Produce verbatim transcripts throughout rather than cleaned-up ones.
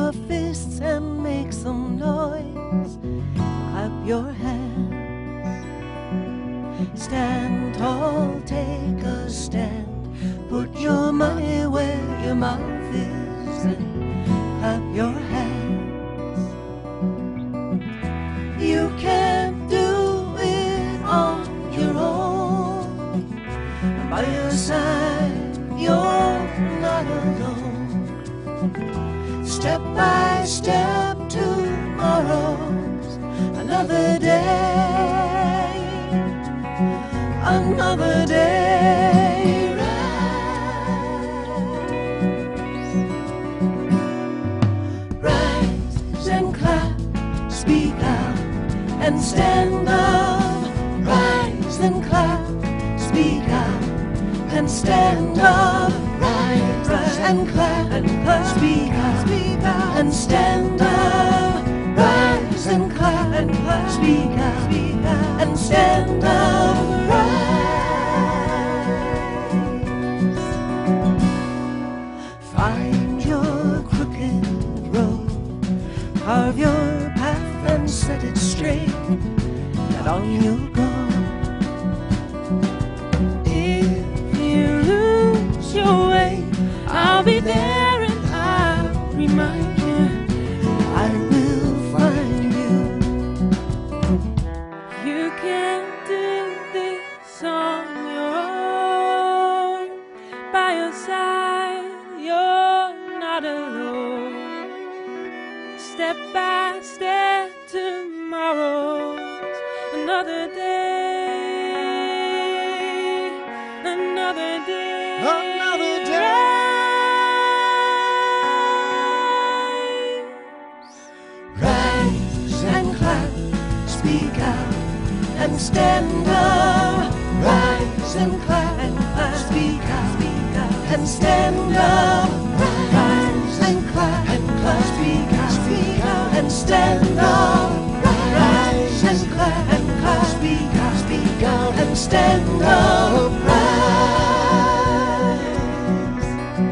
your fists and make some noise. Clap your hands. Stand tall, take a stand. Put your money where your mouth is and clap your hands. You can't do it on your own. By your side, you're not alone. Step by step, tomorrow's another day, another day. Rise, rise and clap, speak out and stand up. Rise and clap, speak out and stand up. Rise, rise and clap, and clap, speak out, speak out and stand up. Rise and clap, and clap, speak out, speak out and stand up. Rise. Find your crooked road, carve your path and set it straight, and on you go. I'll be there and I'll remind you. I will find you. You can't do this on your own. By your side, you're not alone. Step by step, tomorrow's another day, another day, Another day. Speak out and stand up. Rise and clap and clap. Speak out, speak out and stand up. Rise and clap and clap. Speak out, speak out and stand up. Rise and clap and clap. Speak out, speak out and stand up. Rise.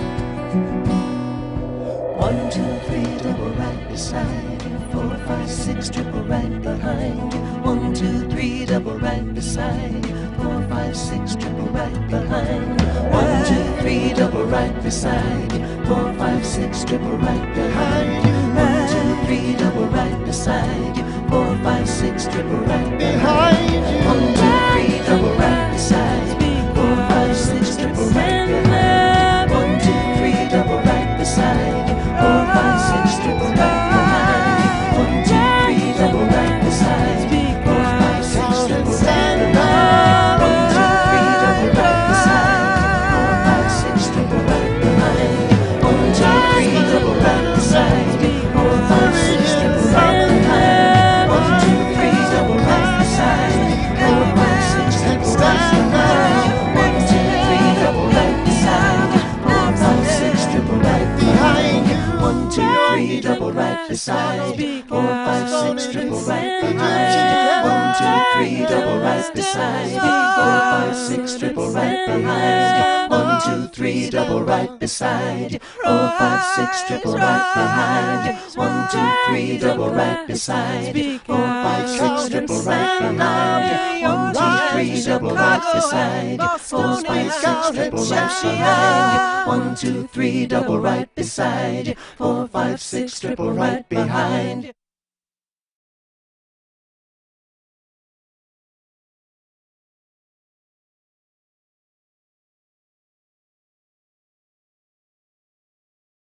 One, two, three, double right beside you. Four, five, six, triple right behind you. One, two, three, double right beside you. Four, five, six, triple right behind you. One, two, three, double right beside you. Four, five, six, triple right behind you. One, two, three, double right beside you. Four, five, six, triple right behind you. One, two, three, double right beside you. Four, five, six, triple right behind you. One, two, three, double right beside you. Four, five, six, triple right behind you. Double right beside you. Four, five, six, triple right behind you. One, two, three, double right beside you. Four, five, six, triple right behind you. One, two, three, double right beside you. Four, five, six, triple right behind you. One, two, three, double right beside you. Four, five, six, triple right behind you. One, two, three, double right beside you. Four, five, six, triple right behind you. One, two, three, double right beside you. Four, five, six, triple right behind you.